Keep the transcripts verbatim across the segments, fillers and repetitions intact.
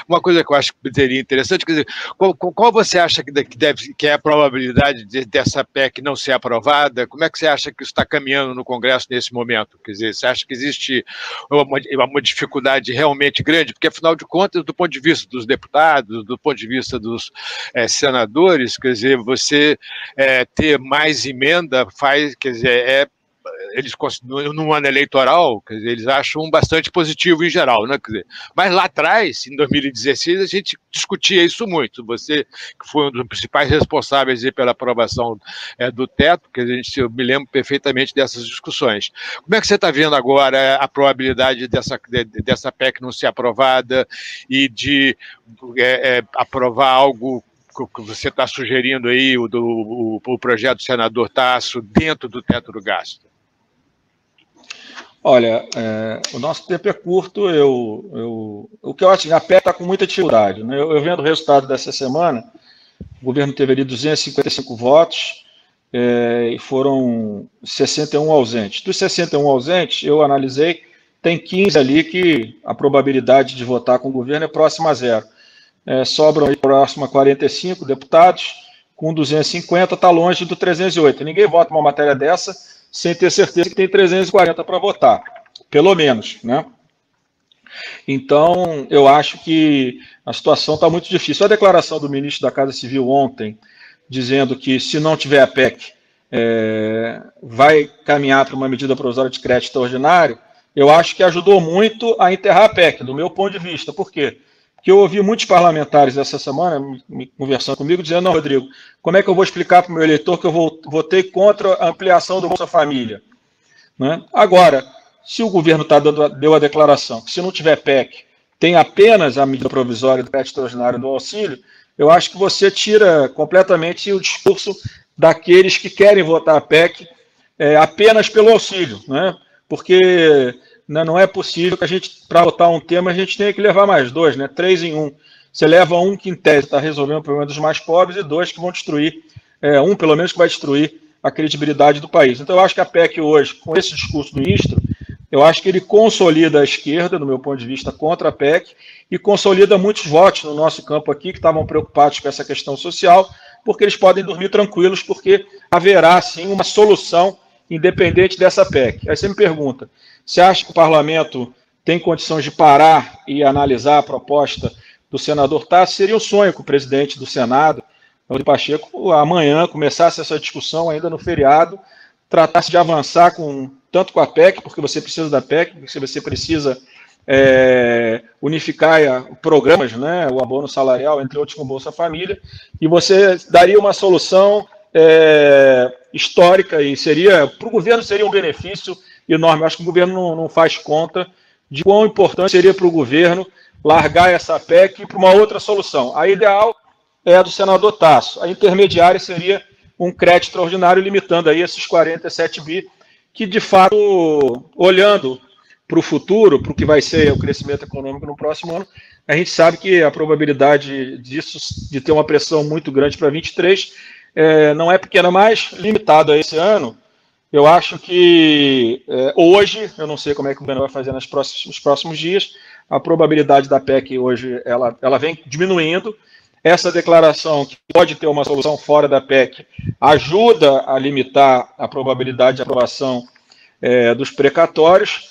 uma coisa que eu acho que seria interessante, quer dizer, qual, qual você acha que, deve, que é a probabilidade de, dessa P E C não ser aprovada? Como é que você acha que isso está caminhando no Congresso nesse momento? Quer dizer, você acha que existe uma, uma dificuldade realmente grande? Porque, afinal de contas, do ponto de vista dos deputados, do ponto de vista dos é, senadores, quer dizer, você é, ter mais emenda faz, quer dizer, é eles, no ano eleitoral, quer dizer, eles acham bastante positivo em geral, né? Quer dizer, mas lá atrás, em dois mil e dezesseis, a gente discutia isso muito. Você, que foi um dos principais responsáveis pela aprovação é, do teto, que a gente, eu me lembro perfeitamente dessas discussões. Como é que você está vendo agora a probabilidade dessa, de, dessa P E C não ser aprovada e de é, é, aprovar algo que você está sugerindo aí, o, do, o, o projeto do senador Tasso, dentro do teto do gasto? Olha, é, o nosso tempo é curto, eu, eu, o que eu acho que a P E C está com muita dificuldade, né? Eu, eu vendo o resultado dessa semana, o governo teve ali duzentos e cinquenta e cinco votos é, e foram sessenta e um ausentes. Dos sessenta e um ausentes, eu analisei, tem quinze ali que a probabilidade de votar com o governo é próxima a zero. É, sobram aí próximo a quarenta e cinco deputados, com duzentos e cinquenta, está longe do trezentos e oito. Ninguém vota uma matéria dessa sem ter certeza que tem trezentos e quarenta para votar, pelo menos, né? Então, eu acho que a situação está muito difícil. A declaração do ministro da Casa Civil ontem, dizendo que se não tiver a P E C, é, vai caminhar para uma medida provisória de crédito extraordinário, eu acho que ajudou muito a enterrar a P E C, do meu ponto de vista. Por quê? Porque eu ouvi muitos parlamentares essa semana me, me conversando comigo, dizendo, não, Rodrigo, como é que eu vou explicar para o meu eleitor que eu vou, votei contra a ampliação do Bolsa Família? Né? Agora, se o governo tá dando, deu a declaração que se não tiver P E C, tem apenas a medida provisória do crédito extraordinário do auxílio, eu acho que você tira completamente o discurso daqueles que querem votar a P E C é, apenas pelo auxílio, né? Porque não é possível que a gente, para votar um tema, a gente tenha que levar mais dois, né? Três em um. Você leva um que, em tese, está resolvendo o problema dos mais pobres e dois que vão destruir, é, um pelo menos que vai destruir a credibilidade do país. Então, eu acho que a P E C hoje, com esse discurso do ministro, eu acho que ele consolida a esquerda, do meu ponto de vista, contra a P E C e consolida muitos votos no nosso campo aqui que estavam preocupados com essa questão social, porque eles podem dormir tranquilos, porque haverá, sim, uma solução independente dessa P E C. Aí você me pergunta, você acha que o parlamento tem condições de parar e analisar a proposta do senador Tasso? Seria um sonho que o presidente do Senado, Rodrigo Pacheco, amanhã começasse essa discussão ainda no feriado, tratasse de avançar com, tanto com a P E C, porque você precisa da P E C, porque você precisa é, unificar programas, né, o abono salarial, entre outros com o Bolsa Família, e você daria uma solução é, histórica e seria, para o governo seria um benefício enorme. Eu acho que o governo não, não faz conta de quão importante seria para o governo largar essa P E C e ir para uma outra solução. A ideal é a do senador Tasso. A intermediária seria um crédito extraordinário limitando aí esses quarenta e sete bi, que de fato, olhando para o futuro, para o que vai ser o crescimento econômico no próximo ano, a gente sabe que a probabilidade disso, de ter uma pressão muito grande para vinte e três, é, não é pequena, mas limitado a esse ano. Eu acho que é, hoje, eu não sei como é que o governo vai fazer nos próximos, nos próximos dias, a probabilidade da P E C hoje ela, ela vem diminuindo. Essa declaração, que pode ter uma solução fora da P E C, ajuda a limitar a probabilidade de aprovação é, dos precatórios,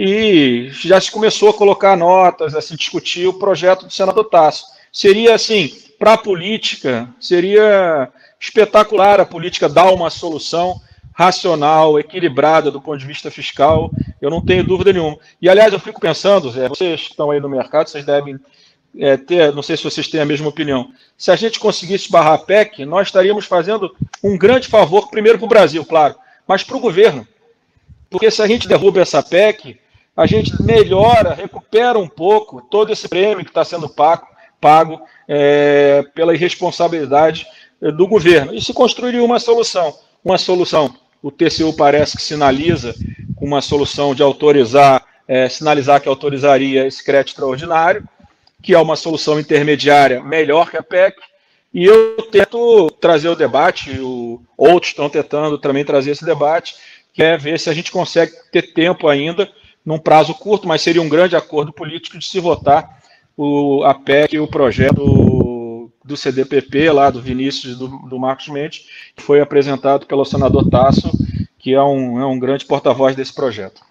e já se começou a colocar notas, a se discutir o projeto do senador Tasso. Seria, assim, para a política, seria espetacular a política dar uma solução racional, equilibrada do ponto de vista fiscal, eu não tenho dúvida nenhuma. E, aliás, eu fico pensando, Zé, vocês que estão aí no mercado, vocês devem é, ter, não sei se vocês têm a mesma opinião, se a gente conseguisse barrar a P E C, nós estaríamos fazendo um grande favor, primeiro para o Brasil, claro, mas para o governo. Porque se a gente derruba essa P E C, a gente melhora, recupera um pouco todo esse prêmio que está sendo pago, pago é, pela irresponsabilidade do governo. E se construiria uma solução, uma solução, o T C U parece que sinaliza com uma solução de autorizar, é, sinalizar que autorizaria esse crédito extraordinário, que é uma solução intermediária melhor que a P E C, e eu tento trazer o debate, o, outros estão tentando também trazer esse debate, que é ver se a gente consegue ter tempo ainda, num prazo curto, mas seria um grande acordo político de se votar o, a P E C e o projeto do C D P P, lá do Vinícius e do, do Marcos Mendes, que foi apresentado pelo senador Tasso, que é um, é um grande porta-voz desse projeto.